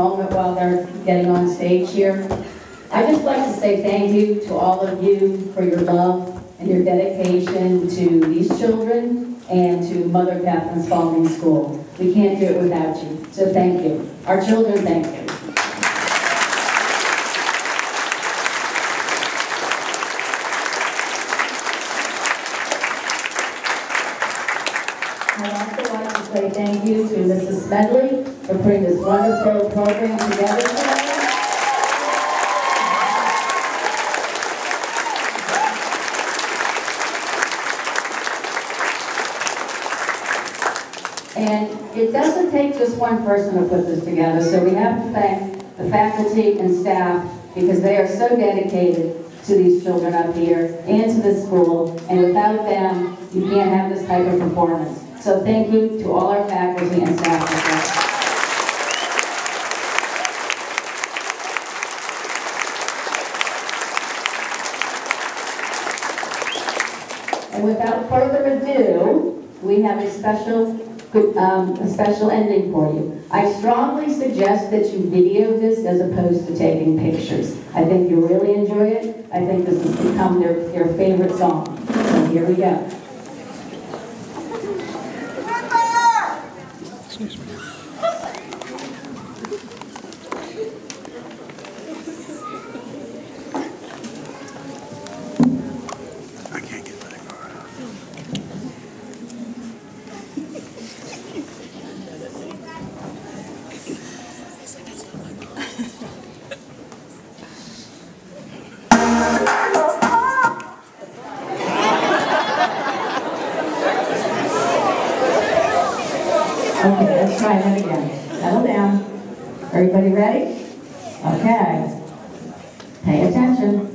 moment while they're getting on stage here. I'd just like to say thank you to all of you for your love and your dedication to these children and to Mother Catherine Spalding School. We can't do it without you, so thank you. Our children, thank you. I'd also like to say thank you to Mrs. Smedley for putting this wonderful program together today. And it doesn't take just one person to put this together, so we have to thank the faculty and staff because they are so dedicated to these children up here and to this school, and without them, you can't have this type of performance. So thank you to all our faculty and staff. And without further ado, we have a special ending for you. I strongly suggest that you video this as opposed to taking pictures. I think you'll really enjoy it. I think this has become their favorite song. So here we go. Excuse me. I can't get that far out. Okay, let's try that again. Settle down. Everybody ready? Okay. Pay attention.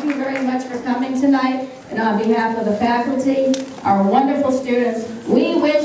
Tonight, and on behalf of the faculty, our wonderful students, we wish